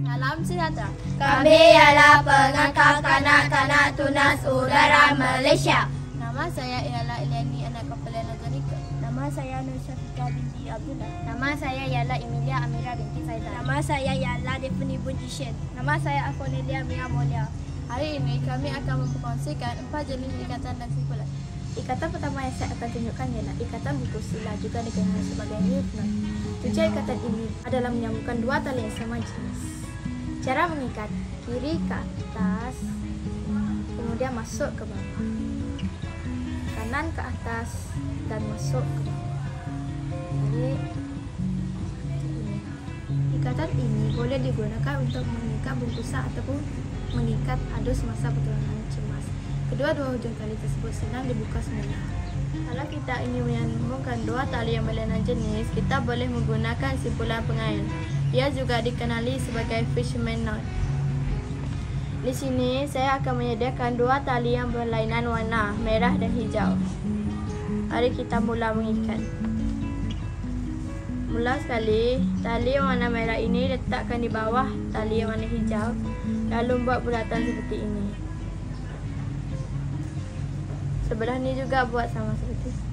Salam sejahtera. Kami ialah pengangkap kanak-kanak tunas udara Malaysia. Nama saya ialah Eliani, anak kepala Nazanika. Nama saya Nur Syafiqah binti Abdullah. Nama saya ialah Emilia Amira binti Saizah. Nama saya ialah Devni Bunjishen. Nama saya Afonelia Mia Molia. Hari ini kami akan memperkongsikan 4 jenis ikatan dan simpulan. Ikatan pertama yang saya akan tunjukkan ialah ikatan buku sila, juga dikenal sebagai Newton. Tujuan ikatan ini adalah menyambungkan dua tali yang sama jenis. Cara mengikat: kiri ke atas, kemudian masuk ke bawah, kanan ke atas dan masuk ke bawah. Tarik ini. Ikatan ini boleh digunakan untuk mengikat bungkusan ataupun mengikat adu semasa pertunangan cemas. Kedua-dua hujung tali tersebut senang dibuka semula. Kalau kita ingin menyambungkan dua tali yang berlainan jenis, kita boleh menggunakan simpulan pengail. Ia juga dikenali sebagai fisherman knot. Di sini saya akan menyediakan dua tali yang berlainan warna merah dan hijau. Mari kita mula mengikat. Mula sekali, tali warna merah ini letakkan di bawah tali warna hijau, lalu buat bulatan seperti ini. Sebelah ni juga buat sama seperti ini.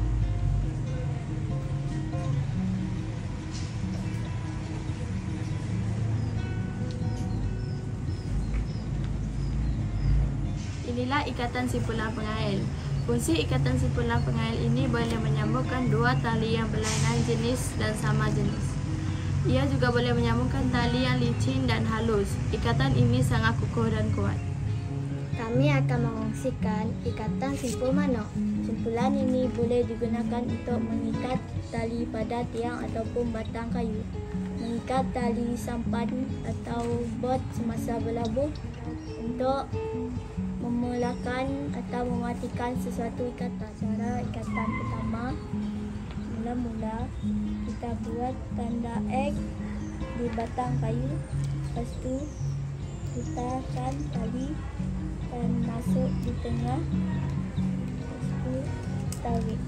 Inilah ikatan simpulan pengail. Fungsi ikatan simpulan pengail ini boleh menyambungkan dua tali yang berlainan jenis dan sama jenis. Ia juga boleh menyambungkan tali yang licin dan halus. Ikatan ini sangat kukuh dan kuat. Kami akan mengongsikan ikatan simpul manok. Simpulan ini boleh digunakan untuk mengikat tali pada tiang ataupun batang kayu, mengikat tali sampan atau bot semasa berlabuh, untuk memulakan atau mematikan sesuatu ikatan. Cara ikatan pertama, mula-mula kita buat tanda X di batang kayu. Lepas tu kita akan tali dan masuk di tengah. Lepas tu tarik.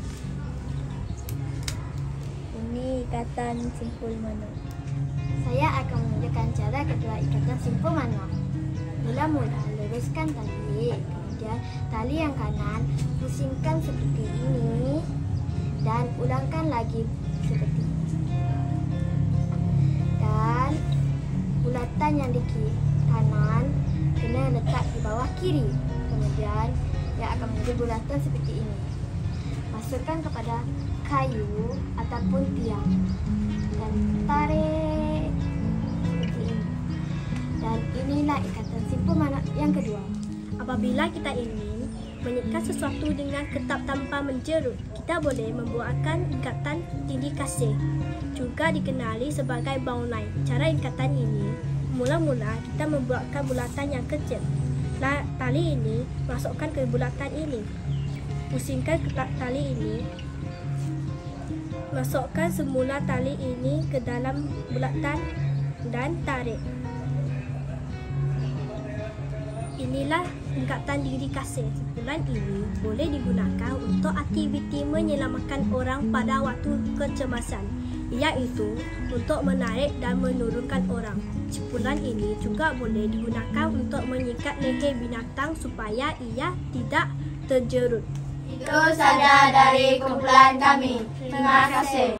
Ini ikatan simpul manok. Saya akan menunjukkan cara kedua ikatan simpul manok. Mula-mula luruskan tali, kemudian tali yang kanan pusingkan seperti ini dan ulangkan lagi seperti ini. Dan bulatan yang di kanan kena letak di bawah kiri. Kemudian ia akan menjadi bulatan seperti ini. Masukkan kepada kayu ataupun tiang dan tarik seperti ini. Dan inilah ikatan simpul manok yang kedua. Apabila kita ingin mengikat sesuatu dengan ketat tanpa menjerut, kita boleh membuatkan ikatan tindih kasih, juga dikenali sebagai bound line. Cara ikatan ini, mula-mula kita membuatkan bulatan yang kecil. Tali ini masukkan ke bulatan ini, pusingkan tali ini, masukkan semula tali ini ke dalam bulatan dan tarik. Inilah ikatan tindih kasih. Simpulan ini boleh digunakan untuk aktiviti menyelamatkan orang pada waktu kecemasan, iaitu untuk menarik dan menurunkan orang. Simpulan ini juga boleh digunakan untuk mengikat leher binatang supaya ia tidak terjerut. Itu saja dari kumpulan kami. Terima kasih.